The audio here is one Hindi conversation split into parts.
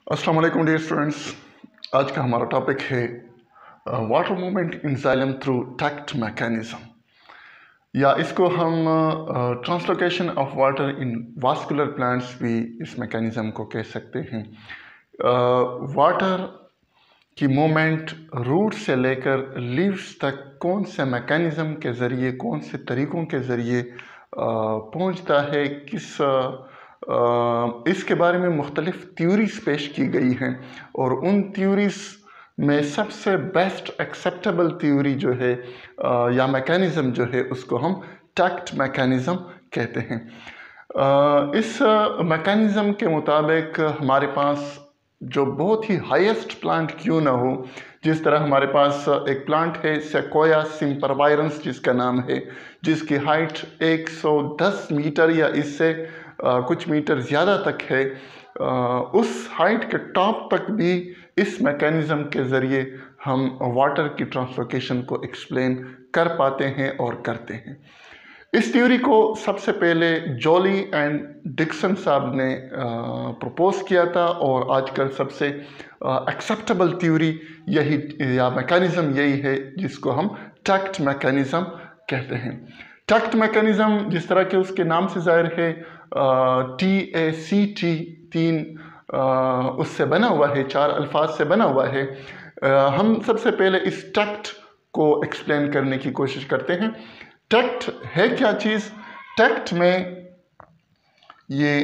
अस्सलाम वालेकुम डियर स्टूडेंट्स। आज का हमारा टॉपिक है water movement in xylem through TACT mechanism, या इसको हम translocation of water in vascular plants भी इस मैकेनिज्म को कह सकते हैं। वाटर की मूवमेंट रूट से लेकर लीव्स तक कौन से मैकेनिज्म के ज़रिए, कौन से तरीक़ों के ज़रिए पहुंचता है, इसके बारे में मुख्तलिफ थ्योरीज पेश की गई हैं, और उन थ्योरीज में सबसे बेस्ट एक्सेप्टेबल थ्योरी जो है या मैकेनिज़्म जो है उसको हम टैक्ट मैकेनिज़्म कहते हैं। इस मैकेनिज़्म के मुताबिक हमारे पास जो बहुत ही हाईएस्ट प्लांट क्यों ना हो, जिस तरह हमारे पास एक प्लांट है सेक्वोया सिम्परवायरेंस जिसका नाम है, जिसकी हाइट 110 मीटर या इससे कुछ मीटर ज़्यादा तक है, उस हाइट के टॉप तक भी इस मैकेनिज़्म के ज़रिए हम वाटर की ट्रांसलोकेशन को एक्सप्लेन कर पाते हैं और करते हैं। इस थ्योरी को सबसे पहले जॉली एंड डिक्सन साहब ने प्रपोज किया था, और आजकल सबसे एक्सेप्टेबल थ्योरी यही या मैकेनिज़्म यही है जिसको हम टैक्ट मैकेनिज़्म कहते हैं। टैक्ट मैकेनिज़्म जिस तरह के उसके नाम से ज़ाहिर है, TACT 3 उससे बना हुआ है, 4 अल्फाज से बना हुआ है। हम सबसे पहले इस टैक्ट को एक्सप्लेन करने की कोशिश करते हैं। टैक्ट है क्या चीज़? टैक्ट में ये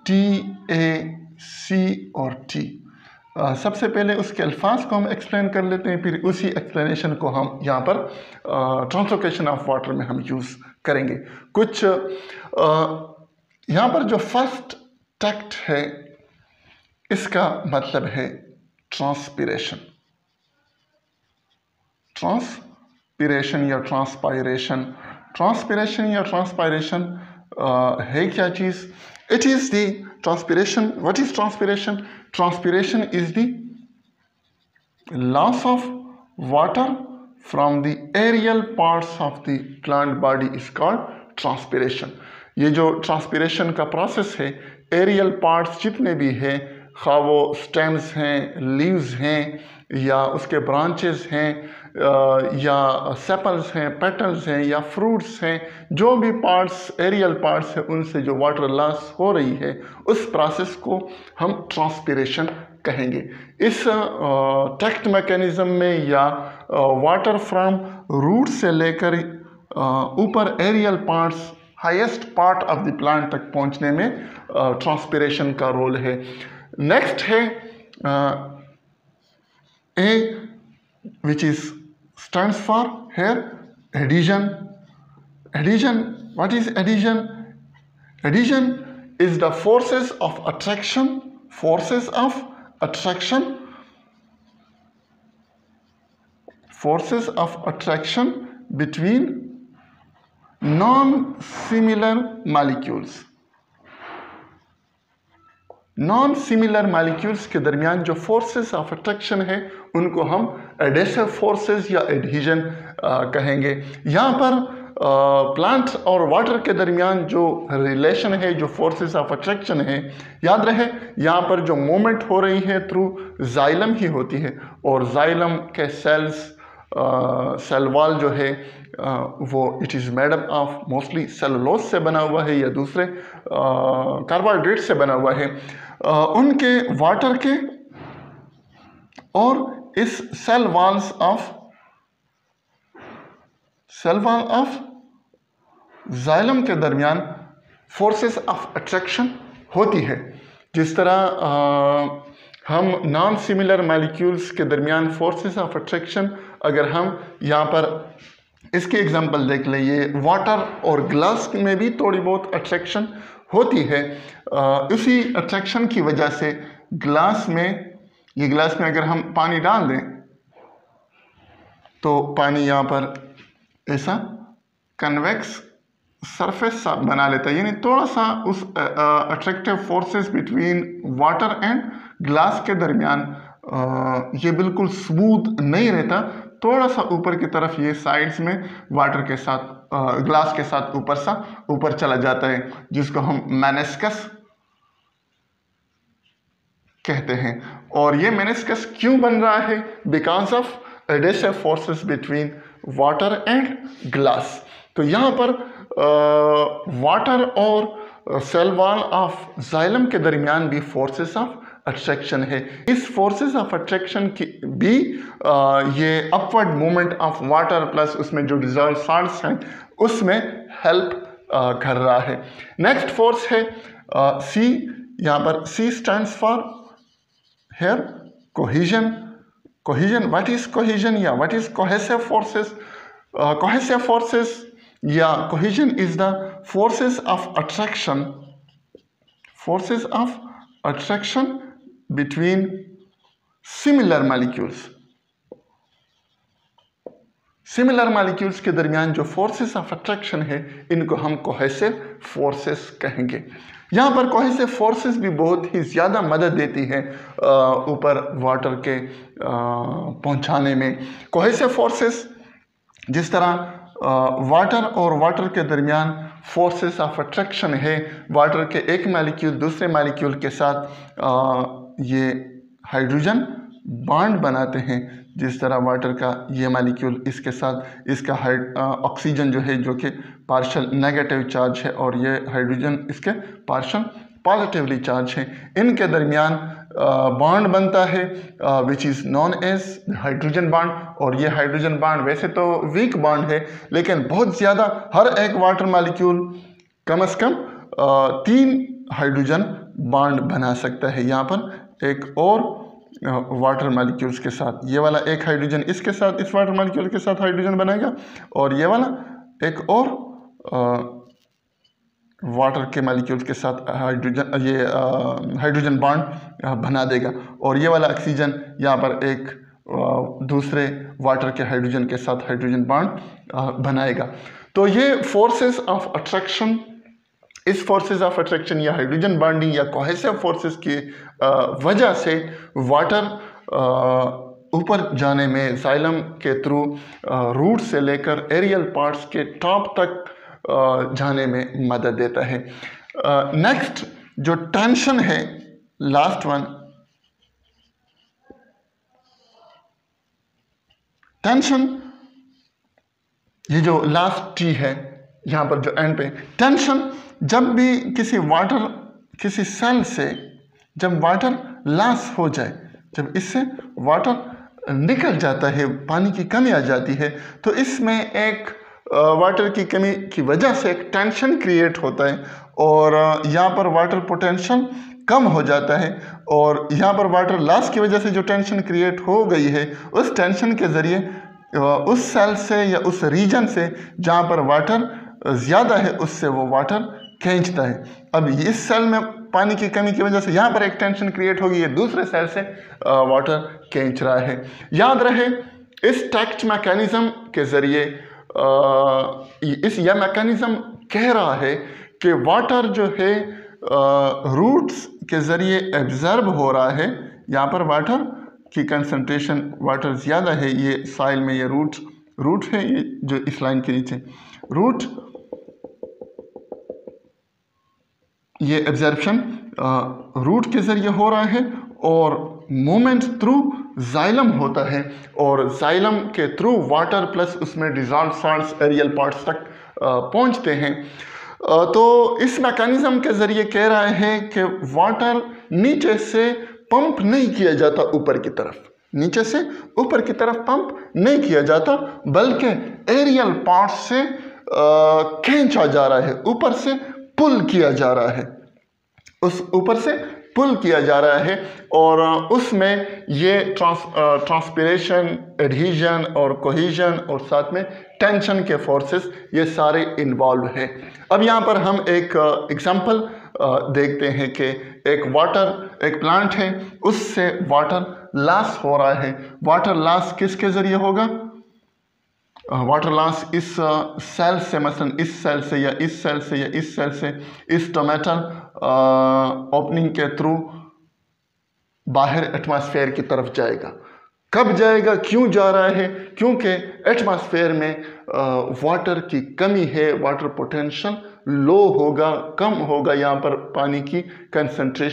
TAC और T, सबसे पहले उसके अल्फाज को हम एक्सप्लेन कर लेते हैं, फिर उसी एक्सप्लेनेशन को हम यहाँ पर ट्रांसलोकेशन ऑफ वाटर में हम यूज़ करेंगे। कुछ यहाँ पर जो फर्स्ट टैक्ट है इसका मतलब है ट्रांसपिरेशन। ट्रांसपिरेशन या ट्रांसपायरेशन, ट्रांसपिरेशन या ट्रांसपायरेशन है क्या चीज़? It is the transpiration. What is transpiration? Transpiration is the loss of water from the aerial parts of the plant body is called transpiration. ये जो ट्रांसपिरेशन का प्रोसेस है, एरियल पार्ट्स जितने भी हैं, खा वो स्टेम्स हैं, लीव्स हैं, या उसके ब्रांचेस हैं, या सेपल्स हैं, पेटल्स हैं, या फ्रूट्स हैं, जो भी पार्ट्स एरियल पार्ट्स हैं उनसे जो वाटर लॉस हो रही है, उस प्रोसेस को हम ट्रांसपिरेशन कहेंगे। इस टैक्ट मैकेनिज़्म में या वाटर फ्रॉम रूट से लेकर ऊपर aerial parts highest part of the plant तक पहुंचने में ट्रांसपिरेशन का रोल है। नेक्स्ट है A, which is stands for here adhesion. Adhesion, what is adhesion? Adhesion is the forces of attraction, forces of attraction, forces of attraction between non-similar molecules. Non similar molecules के दरमियान जो फोर्सेस ऑफ अट्रैक्शन है उनको हम एडेसिव फोर्सेस या एडहीजन कहेंगे। यहाँ पर प्लांट और वाटर के दरमियान जो रिलेशन है, जो फोर्सेस ऑफ अट्रैक्शन है, याद रहे यहाँ पर जो मूवमेंट हो रही है थ्रू जाइलम ही होती है, और जाइलम के सेल्स सेल वॉल जो है वो it is made up of mostly cellulose से बना हुआ है या दूसरे कार्बोहाइड्रेट से बना हुआ है। उनके वाटर के और इस सेल वॉल ऑफ जाइलम के दरमियान फोर्सेस ऑफ अट्रैक्शन होती है। जिस तरह हम नॉन सिमिलर मॉलिक्यूल्स के दरमियान फोर्सेस ऑफ अट्रैक्शन, अगर हम यहाँ पर इसकी एग्जांपल देख लें, ये वाटर और ग्लास में भी थोड़ी बहुत अट्रैक्शन होती है। इसी अट्रैक्शन की वजह से ग्लास में अगर हम पानी डाल दें तो पानी यहाँ पर ऐसा कन्वेक्स सरफेस बना लेता है, यानी थोड़ा सा उस attractive forces between water and glass के दरमियान ये बिल्कुल स्मूथ नहीं रहता, थोड़ा सा ऊपर की तरफ ये साइड्स में वाटर के साथ ग्लास के साथ ऊपर चला जाता है, जिसको हम मेनिस्कस कहते हैं। और ये मेनिस्कस क्यों बन रहा है? Because of adhesive forces between water and glass. तो यहाँ पर वाटर और सेल वॉल ऑफ जाइलम के दरमियान भी फोर्सेस ऑफ अट्रैक्शन है। इस फोर्सेस ऑफ अट्रैक्शन की भी ये upward movement of water plus उसमें जो डिजॉल्व सॉल्ट्स हैं उसमें हेल्प कर रहा है। नेक्स्ट फोर्स है सी। यहाँ पर C stands for here cohesion. Cohesion, what is cohesion या what is cohesive forces? Cohesive forces या cohesion is the forces of attraction, forces of attraction between similar molecules. Similar molecules के दरमियान जो फोर्सेस ऑफ अट्रैक्शन है इनको हम कोहेसिव फोर्सेस कहेंगे। यहाँ पर कोहेसिव फोर्सेस भी बहुत ही ज़्यादा मदद देती है ऊपर वाटर के पहुँचाने में। कोहेसिव फोर्सेस जिस तरह वाटर और वाटर के दरमियान फोर्सेस ऑफ अट्रैक्शन है, वाटर के एक मॉलिक्यूल दूसरे मॉलिक्यूल के साथ ये हाइड्रोजन बॉन्ड बनाते हैं। जिस तरह वाटर का ये मॉलिक्यूल इसके साथ इसका ऑक्सीजन जो है जो कि पार्शल नेगेटिव चार्ज है और ये हाइड्रोजन इसके पार्शल पॉजिटिवली चार्ज है, इनके दरमियान बॉन्ड बनता है which is known as hydrogen bond. और ये हाइड्रोजन बॉन्ड वैसे तो वीक बॉन्ड है लेकिन बहुत ज़्यादा, हर एक वाटर मॉलिक्यूल कम से कम 3 हाइड्रोजन बॉन्ड बना सकता है। यहाँ पर एक और वाटर मॉलिक्यूल्स के साथ ये वाला एक हाइड्रोजन इसके साथ इस वाटर मॉलिक्यूल के साथ हाइड्रोजन बनाएगा और ये वाला एक और वाटर के मॉलिक्यूल्स के साथ हाइड्रोजन ये हाइड्रोजन बॉन्ड बना देगा और ये वाला ऑक्सीजन यहाँ पर एक दूसरे वाटर के हाइड्रोजन के साथ हाइड्रोजन बॉन्ड बनाएगा। तो ये फोर्सेस ऑफ अट्रैक्शन, इस फोर्सेस ऑफ अट्रैक्शन या हाइड्रोजन बॉन्डिंग या कोहेसिव फोर्सेस की वजह से वाटर ऊपर जाने में जाइलम के थ्रू रूट से लेकर एरियल पार्ट्स के टॉप तक जाने में मदद देता है। नेक्स्ट जो टेंशन है, लास्ट वन, टेंशन, ये जो लास्ट टी है यहाँ पर जो एंड पे, टेंशन जब भी किसी सेल से जब वाटर लॉस हो जाए, जब इससे वाटर निकल जाता है, पानी की कमी आ जाती है, तो इसमें एक वाटर की कमी की वजह से एक टेंशन क्रिएट होता है और यहाँ पर वाटर पोटेंशियल कम हो जाता है और यहाँ पर वाटर लॉस की वजह से जो टेंशन क्रिएट हो गई है उस टेंशन के ज़रिए उस सेल से या उस रीजन से जहाँ पर वाटर ज़्यादा है उससे वो वाटर खींचता है। अब इस सेल में पानी की कमी की वजह से यहाँ पर एक टेंशन क्रिएट होगी, ये दूसरे सेल से वाटर खींच रहा है। याद रहे इस टैक्ट मैकेनिज्म के ज़रिए यह मैकेनिज्म कह रहा है कि वाटर जो है रूट्स के ज़रिए एब्जर्ब हो रहा है। यहाँ पर वाटर की कंसंट्रेशन वाटर ज़्यादा है, ये साइल में ये रूट है, ये जो इस लाइन के नीचे रूट, ये एब्जर्प्शन रूट के ज़रिए हो रहा है और मूवमेंट थ्रू जाइलम होता है और जाइलम के थ्रू वाटर प्लस उसमें डिजॉल्व सॉल्ट्स एरियल पार्ट्स तक पहुंचते हैं। तो इस मैकेनिज्म के ज़रिए कह रहा है कि वाटर नीचे से पंप नहीं किया जाता ऊपर की तरफ, नीचे से ऊपर की तरफ पंप नहीं किया जाता बल्कि एरियल पार्ट से खींचा जा रहा है, ऊपर से पुल किया जा रहा है, उस ऊपर से पुल किया जा रहा है और उसमें ये ट्रांसपिरेशन, एडहीजन और कोहीजन और साथ में टेंशन के फोर्सेस ये सारे इन्वॉल्व है। अब यहाँ पर हम एक एग्जांपल देखते हैं कि एक प्लांट है, उससे वाटर लॉस हो रहा है। वाटर लॉस किसके ज़रिए होगा? वाटर लॉस इस सेल से, मसलन इस सेल से या इस सेल से या इस सेल से इस टोमेटल ओपनिंग के थ्रू बाहर एटमॉस्फेयर की तरफ जाएगा। कब जाएगा, क्यों जा रहा है? क्योंकि एटमॉस्फेयर में वाटर की कमी है, वाटर पोटेंशियल लो होगा, कम होगा, यहाँ पर पानी की कंसंट्रेशन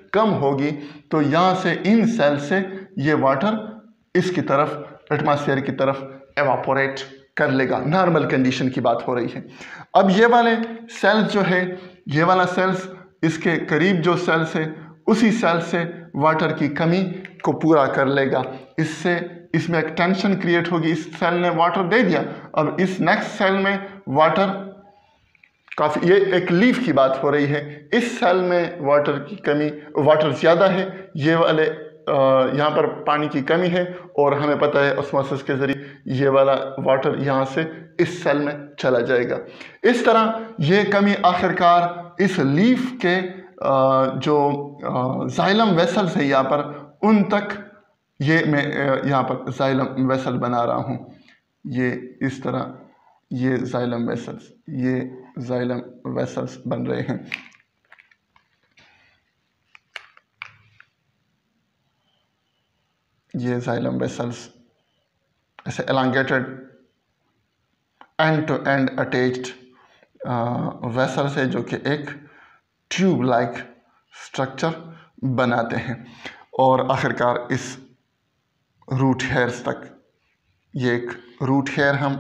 कम होगी तो यहाँ से इन सेल से ये वाटर इसकी तरफ एटमॉस्फेयर की तरफ एवापोरेट कर लेगा। नॉर्मल कंडीशन की बात हो रही है। अब ये वाले सेल्स जो है, ये वाला सेल्स इसके करीब जो सेल्स है उसी सेल से वाटर की कमी को पूरा कर लेगा। इससे इसमें एक टेंशन क्रिएट होगी। इस सेल ने वाटर दे दिया, अब इस नेक्स्ट सेल में वाटर काफ़ी, ये एक लीफ की बात हो रही है, इस सेल में वाटर की कमी, वाटर ज़्यादा है, ये वाले यहाँ पर पानी की कमी है और हमें पता है ऑस्मोसिस के ज़रिए ये वाला वाटर यहाँ से इस सेल में चला जाएगा। इस तरह ये कमी आखिरकार इस लीफ के जो जाइलम वेसल्स है यहाँ पर उन तक, ये मैं यहाँ पर जाइलम वेसल बना रहा हूँ, ये इस तरह ये जाइलम वेसल्स, ये जाइलम वेसल्स बन रहे हैं। ये जाइलम वेसल्स ऐसे elongated end to end attached vessels है जो कि एक ट्यूब लाइक स्ट्रक्चर बनाते हैं और आखिरकार इस रूट हेयर्स तक, ये एक रूट हेयर हम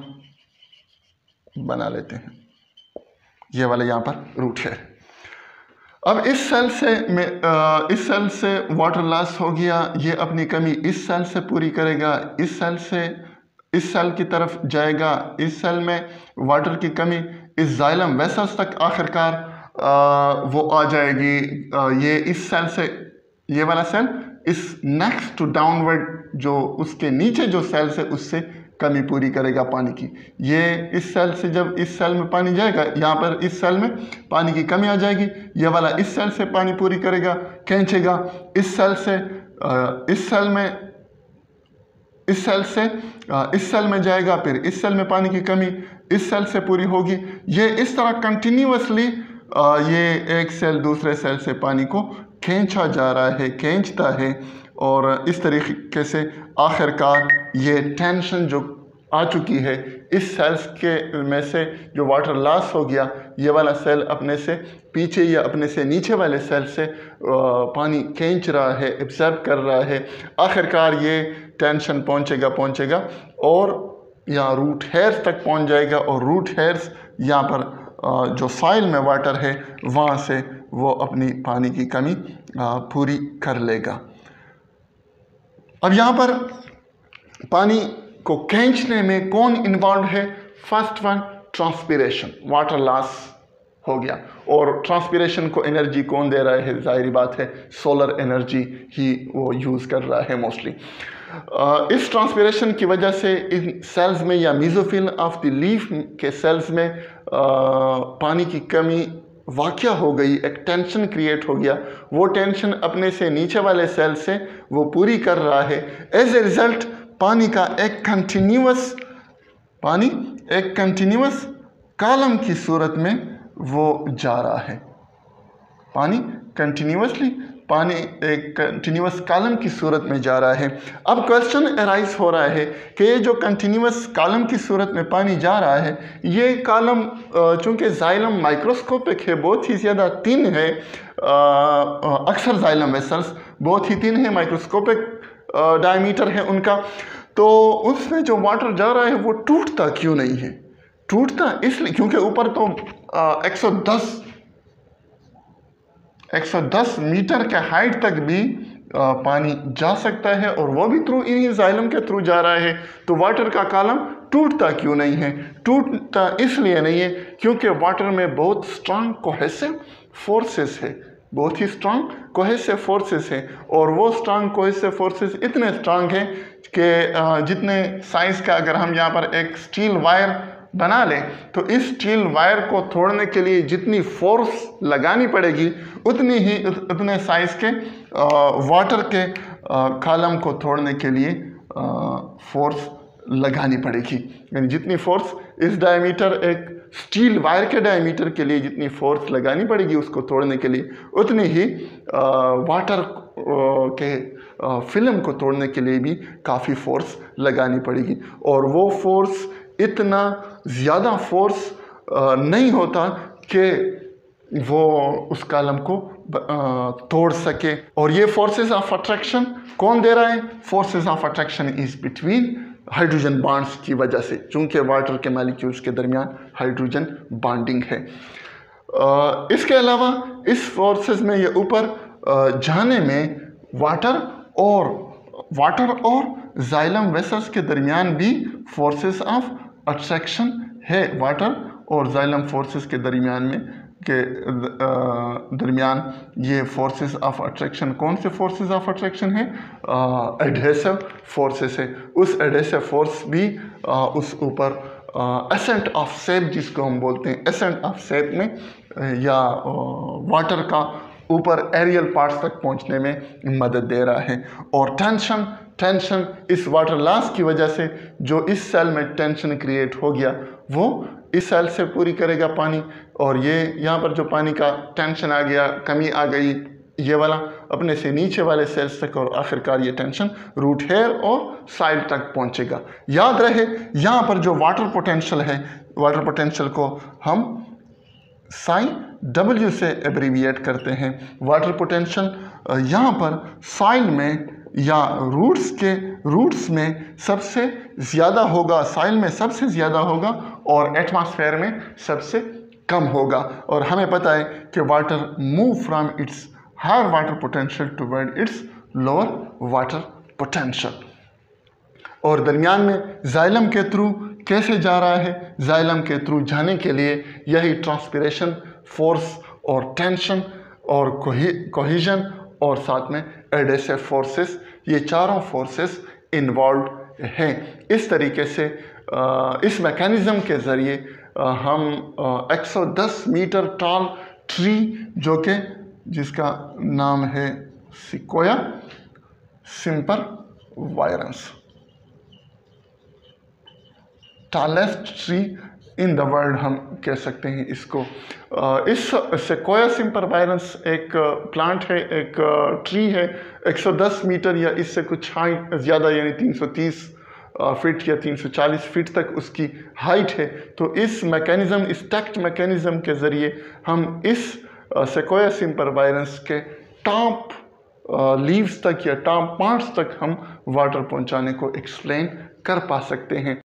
बना लेते हैं, ये वाले यहाँ पर रूट हेयर। अब इस सेल से वाटर लॉस हो गया, ये अपनी कमी इस सेल से पूरी करेगा, इस सेल से इस सेल की तरफ जाएगा, इस सेल में वाटर की कमी इस जाइलम वेसल्स तक आखिरकार वो आ जाएगी। ये इस सेल से, ये वाला सेल इस नेक्स्ट टू डाउनवर्ड जो उसके नीचे जो सेल है उससे कमी पूरी करेगा पानी की। ये इस सेल से जब इस सेल में पानी जाएगा, यहाँ पर इस सेल में पानी की कमी आ जाएगी, ये वाला इस सेल से पानी पूरी करेगा, खींचेगा, इस सेल से इस सेल में, इस सेल में जाएगा, फिर इस सेल में पानी की कमी इस सेल से पूरी होगी। ये इस तरह कंटिन्यूअसली ये एक सेल दूसरे सेल से पानी को खींचा जा रहा है, खींचता है और इस तरीके से आखिरकार ये टेंशन जो आ चुकी है इस सेल्स के में से जो वाटर लॉस हो गया, ये वाला सेल अपने से पीछे या अपने से नीचे वाले सेल से पानी खींच रहा है, एब्जॉर्ब कर रहा है। आखिरकार ये टेंशन पहुंचेगा और यहाँ रूट हेयर्स तक पहुंच जाएगा और रूट हेयर्स यहाँ पर जो सॉइल में वाटर है वहाँ से वो अपनी पानी की कमी पूरी कर लेगा। अब यहाँ पर पानी को खींचने में कौन इन्वॉल्व है? First one transpiration, water loss हो गया और ट्रांसपिरेशन को एनर्जी कौन दे रहा है? जाहिर बात है सोलर एनर्जी ही वो यूज़ कर रहा है मोस्टली। इस ट्रांसपिरेशन की वजह से इन सेल्स में या मीजोफिल ऑफ द लीफ के सेल्स में पानी की कमी वाक़या हो गई, एक टेंशन क्रिएट हो गया। वो टेंशन अपने से नीचे वाले सेल से वो पूरी कर रहा है। एज ए रिज़ल्ट पानी एक कंटिन्यूअस कॉलम की सूरत में वो जा रहा है। पानी एक कंटिन्यूअस कॉलम की सूरत में जा रहा है। अब क्वेश्चन अराइज हो रहा है कि ये जो कंटिन्यूअस कॉलम की सूरत में पानी जा रहा है, ये कॉलम चूँकि जाइलम माइक्रोस्कोपिक है, बहुत ही ज़्यादा थिन है, अक्सर जाइलम वेसल्स बहुत ही थिन है, माइक्रोस्कोपिक डायमीटर है उनका, तो उसमें जो वाटर जा रहा है वो टूटता क्यों नहीं है? टूटता इसलिए क्योंकि ऊपर तो 110 मीटर के हाइट तक भी पानी जा सकता है और वो भी थ्रू इन्हीं जाइलम के थ्रू जा रहा है। तो वाटर का कॉलम टूटता क्यों नहीं है? टूटता इसलिए नहीं है क्योंकि वाटर में बहुत स्ट्रांग कोहेसिव फोर्सेस है, बहुत ही स्ट्रांग कोहेसिव फोर्सेस है और वो स्ट्रांग कोहेसिव फोर्सेस इतने स्ट्रांग हैं कि जितने साइज का अगर हम यहाँ पर एक स्टील वायर बना लें तो इस स्टील वायर को तोड़ने के लिए जितनी फोर्स लगानी पड़ेगी उतने साइज के वाटर के कॉलम को तोड़ने के लिए फोर्स लगानी पड़ेगी। यानी जितनी फोर्स इस डायमीटर, एक स्टील वायर के डायमीटर के लिए जितनी फोर्स लगानी पड़ेगी उसको तोड़ने के लिए, उतनी ही वाटर के फिल्म को तोड़ने के लिए भी काफ़ी फोर्स लगानी पड़ेगी और वो फोर्स इतना ज़्यादा फोर्स नहीं होता कि वो उस कॉलम को तोड़ सके। और ये फोर्सेस ऑफ अट्रैक्शन कौन दे रहा है? Forces of attraction is between hydrogen bonds की वजह से, चूंकि वाटर के मॉलिक्यूल्स के दरमियान हाइड्रोजन बॉन्डिंग है। इसके अलावा इस फोर्सेस में ये ऊपर जाने में वाटर और जाइलम वेसल्स के दरमियान भी फोर्सेस ऑफ अट्रैक्शन है। वाटर और जाइलम फोर्सेस के दरमियान ये फोर्सेस ऑफ अट्रैक्शन, कौन से फोर्सेस ऑफ अट्रैक्शन है? एडहेसिव फोर्सेस है। उस एडहेसिव फोर्स भी उस ऊपर एसेंट ऑफ शेप, जिसको हम बोलते हैं एसेंट ऑफ शेप में, या वाटर का ऊपर एरियल पार्ट्स तक पहुंचने में मदद दे रहा है। और टेंशन इस वाटर लॉस की वजह से जो इस सेल में टेंशन क्रिएट हो गया वो इस सेल से पूरी करेगा पानी, और ये यहाँ पर जो पानी का टेंशन आ गया, कमी आ गई, ये वाला अपने से नीचे वाले सेल्स तक, और आखिरकार ये टेंशन रूट हेयर और साइड तक पहुँचेगा। याद रहे यहाँ पर जो वाटर पोटेंशियल है, वाटर पोटेंशियल को हम साइन W से एब्रीविएट करते हैं। वाटर पोटेंशियल यहाँ पर सॉइल में या रूट्स में सबसे ज़्यादा होगा, सॉइल में सबसे ज़्यादा होगा और एटमॉस्फेयर में सबसे कम होगा। और हमें पता है कि water move from its higher water potential toward its lower water potential. और दरमियान में जाइलम के थ्रू कैसे जा रहा है? जाइलम के थ्रू जाने के लिए यही ट्रांसपिरेशन फोर्स और टेंशन और कोहिजन और साथ में एडहेसिव फोर्सेस, ये चारों फोर्सेस इन्वॉल्व हैं। इस तरीके से इस मैकेनिज़्म के ज़रिए हम 110 मीटर टॉल ट्री, जो कि जिसका नाम है Sequoia sempervirens, tallest tree in the world हम कह सकते हैं इसको। इस सिक्वोया सिम्परवायरेंस एक प्लांट है, एक ट्री है। 110 मीटर या इससे कुछ हाइट ज़्यादा, यानी 330 फीट या 340 फीट तक उसकी हाइट है। तो इस मैकेनिज़्म, इस टैक्ट मैकेनिज़्म के ज़रिए हम इस सिक्वोया सिम्परवायरेंस के टॉप लीव्स तक या टॉप पार्ट्स तक हम वाटर पहुंचाने को एक्सप्लेन कर पा सकते हैं।